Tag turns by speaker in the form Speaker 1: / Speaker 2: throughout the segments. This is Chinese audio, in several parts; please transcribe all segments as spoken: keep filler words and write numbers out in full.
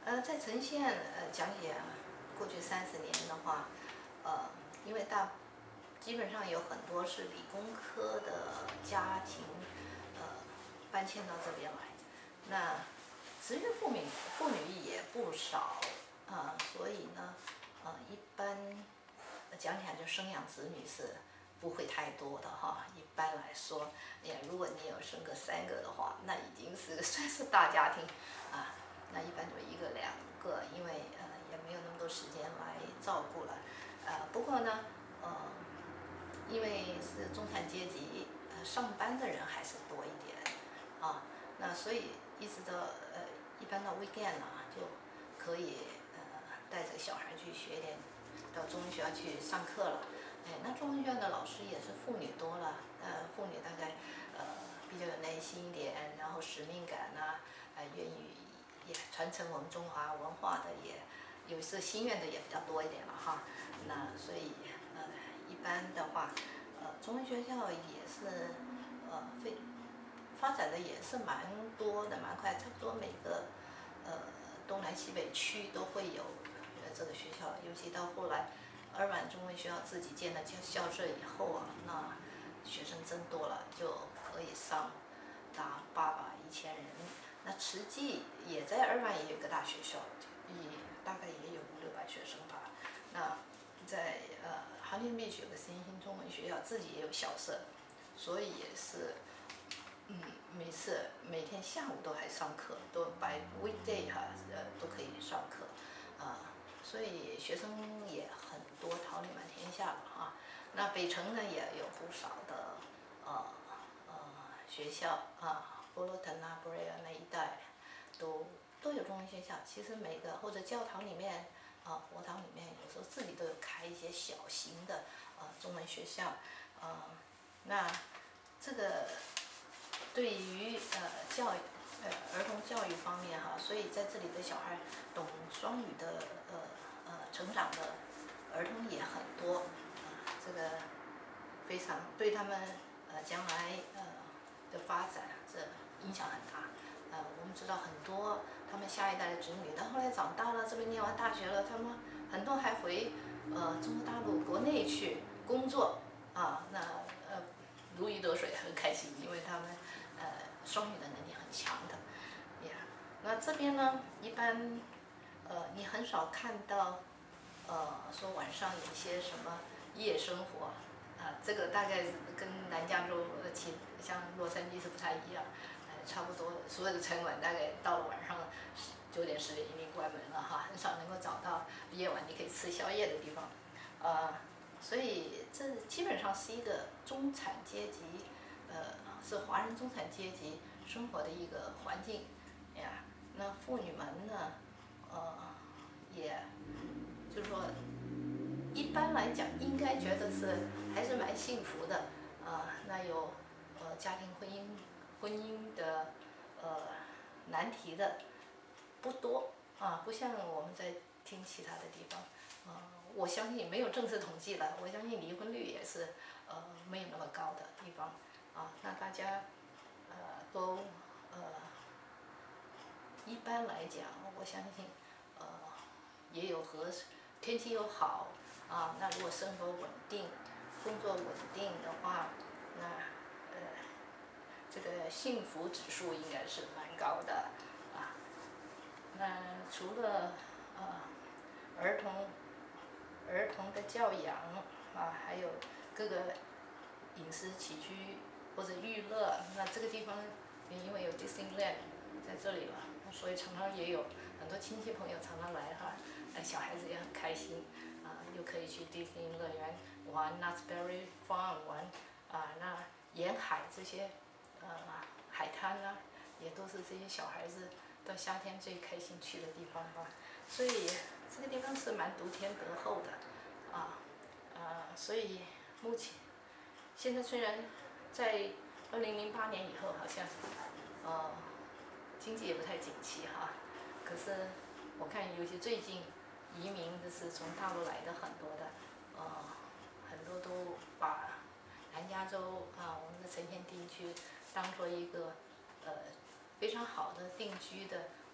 Speaker 1: 呃，在呈现呃讲解啊，过去三十年的话，呃，因为大基本上有很多是理工科的家庭，呃，搬迁到这边来，那职业妇女妇女也不少啊、呃，所以呢，呃，一般讲起来就生养子女是不会太多的哈。一般来说，哎呀，如果你有生个三个的话，那已经是算是大家庭啊。那一般就一个两个，因为呃也没有那么多时间来照顾了，呃不过呢，呃因为是中产阶级，呃上班的人还是多一点，啊，那所以一直到呃一般到 weekend 啊就可以呃带着小孩去学点，到中文学校去上课了，哎，那中文学校的老师也是妇女多了，呃妇女大概呃比较有耐心一点，然后使命感呐、啊，呃愿意。也传承我们中华文化的也有这心愿的也比较多一点了哈。那所以呃一般的话，呃中文学校也是呃非发展的也是蛮多的，蛮快，差不多每个呃东南西北区都会有呃这个学校，尤其到后来尔湾中文学校自己建了校舍以后啊，那学生增多了，就可以上达八百一千人。那慈济也在尔湾也有个大学校，也大概也有五六百学生吧。那在呃哈林碧区有个新兴中文学校，自己也有校舍，所以也是嗯每次每天下午都还上课，都 by weekday 哈呃都可以上课啊、呃，所以学生也很多，桃李满天下了啊。那北城呢也有不少的呃呃学校啊。波罗腾啊、布瑞尔那一带，都都有中文学校。其实每个或者教堂里面啊、佛堂里面，有时候自己都有开一些小型的呃中文学校，呃，那这个对于呃教育呃儿童教育方面哈，所以在这里的小孩懂双语的呃呃成长的儿童也很多，啊、呃，这个非常对他们呃将来呃的发展这影响很大。呃，我们知道很多他们下一代的子女，到后来长大了，这边念完大学了，他们很多还回呃中国大陆国内去工作啊，那呃如鱼得水，很开心，因为他们呃双语的能力很强的呀。那这边呢，一般呃你很少看到呃说晚上有些什么夜生活。啊，这个大概跟南加州呃其像洛杉矶是不太一样，呃，差不多所有的餐馆大概到了晚上九点十点一定关门了哈，很少能够找到夜晚你可以吃宵夜的地方，呃，所以这基本上是一个中产阶级，呃，是华人中产阶级生活的一个环境呀。那妇女们呢，呃，也就是说。一般来讲，应该觉得是还是蛮幸福的啊、呃。那有呃家庭婚姻婚姻的呃难题的不多啊，不像我们在听其他的地方啊、呃。我相信没有正式统计了，我相信离婚率也是呃没有那么高的地方啊。那大家呃都呃一般来讲，我相信呃也有和天气又好。啊，那如果生活稳定，工作稳定的话，那呃，这个幸福指数应该是蛮高的啊。那除了呃儿童儿童的教养啊，还有各个饮食起居或者娱乐，那这个地方因为有 Disneyland 在这里了，所以常常也有很多亲戚朋友常常来哈，呃小孩子也很开心。啊，又可以去迪士尼乐园玩 Knott's Berry Farm 玩啊，那沿海这些呃海滩啊，也都是这些小孩子到夏天最开心去的地方吧。所以这个地方是蛮独天独厚的啊啊，所以目前现在虽然在二零零八年以后好像呃经济也不太景气哈，可是我看尤其最近。移民的是从大陆来的很多的，呃，很多都把南加州啊，我们的成县地区当做一个呃非常好的定居的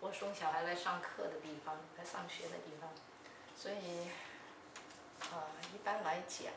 Speaker 1: 我送小孩来上课的地方，来上学的地方，所以，呃，一般来讲，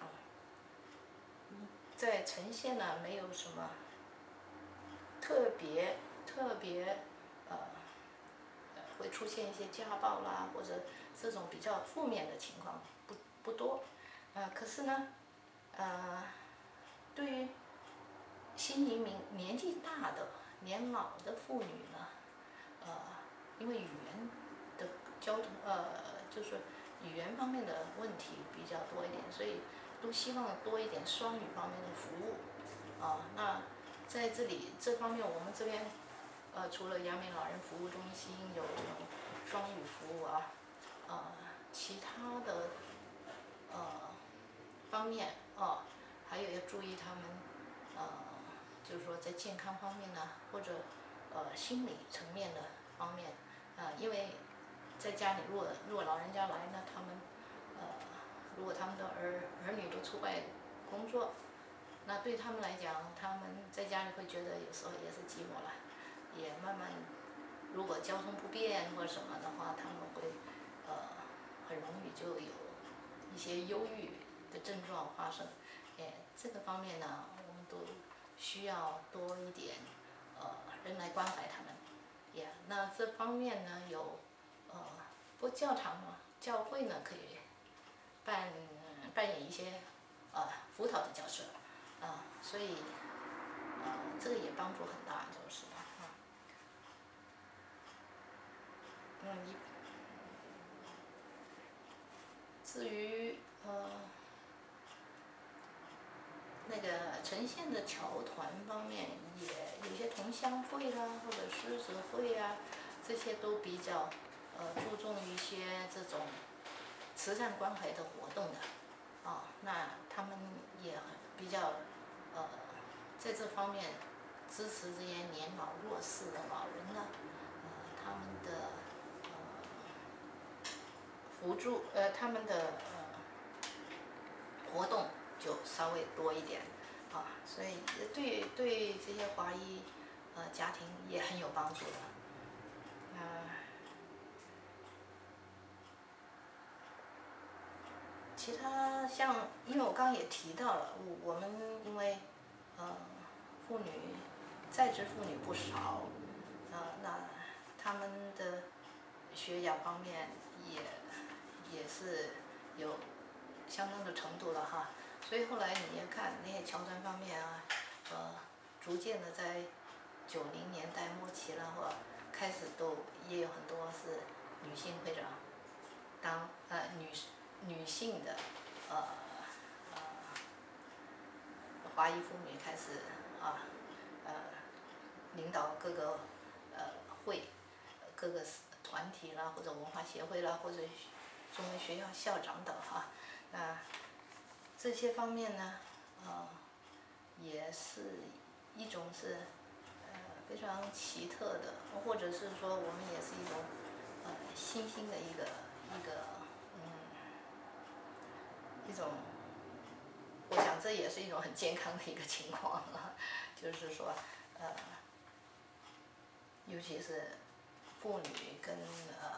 Speaker 1: 在呈现呢没有什么特别特别呃会出现一些家暴啦或者这种比较负面的情况不不多，呃可是呢，呃对于新移民年纪大的年老的妇女呢，呃因为语言的交通呃就是语言方面的问题比较多一点，所以都希望多一点双语方面的服务。啊，那在这里这方面，我们这边，呃，除了阳明老人服务中心有这种双语服务啊，呃，其他的呃方面哦，还有要注意他们，呃，就是说在健康方面呢，或者呃心理层面的方面，啊、呃，因为在家里如果如果老人家来呢，他们呃，如果他们的儿儿女都出外工作。那对他们来讲，他们在家里会觉得有时候也是寂寞了，也慢慢，如果交通不便或者什么的话，他们会呃很容易就有一些忧郁的症状发生。哎，这个方面呢，我们都需要多一点呃人来关怀他们。也，那这方面呢有呃，不过教堂嘛，教会呢可以扮扮演一些呃辅导的角色。啊，所以，呃，这个也帮助很大，就是了，啊，嗯，一至于呃那个呈现的侨团方面，也有些同乡会啦，或者狮子会啊，这些都比较呃注重一些这种慈善关怀的活动的，啊，那他们也很比较呃在这方面支持这些年老弱势的老人呢，呃，他们的呃辅助呃他们的呃活动就稍微多一点，啊，所以对对这些华裔呃家庭也很有帮助的，呃，其他像因为我刚刚也提到了，我我们因为呃妇女在职妇女不少，呃那他们的学养方面也也是有相当的程度了哈，所以后来你也看那些侨团方面啊，呃，逐渐的在九零年代末期了或开始都也有很多是女性会长当呃女女性的呃呃华裔妇女开始啊呃领导各个呃会各个团体啦或者文化协会啦或者中文学校校长等哈，那这些方面呢，呃，也是一种是呃非常奇特的，或者是说我们也是一种呃新兴的一个一个嗯一种，我想这也是一种很健康的一个情况啊，就是说呃，尤其是妇女跟呃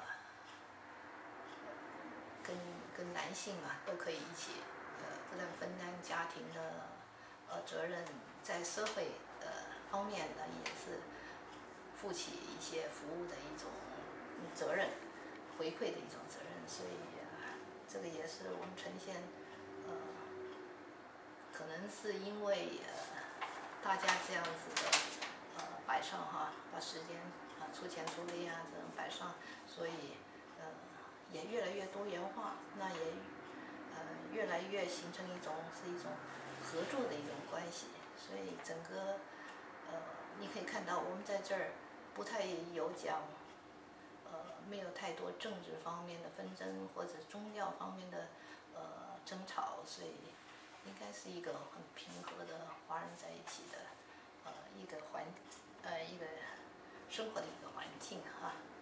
Speaker 1: 跟跟男性啊都可以一起呃不但分担家庭的呃责任，在社会呃方面呢也是负起一些服务的一种责任，回馈的一种责任，所以、呃、这个也是我们呈现呃可能是因为呃大家这样子的呃摆上哈，把时间啊出钱出力啊这种摆上，所以呃也越来越多元化，那也呃越来越形成一种是一种合作的一种关系，所以整个呃你可以看到我们在这儿不太有讲呃没有太多政治方面的纷争或者宗教方面的呃争吵，所以应该是一个很平和的华人在一起的呃一个环呃一个生活的一个环境哈。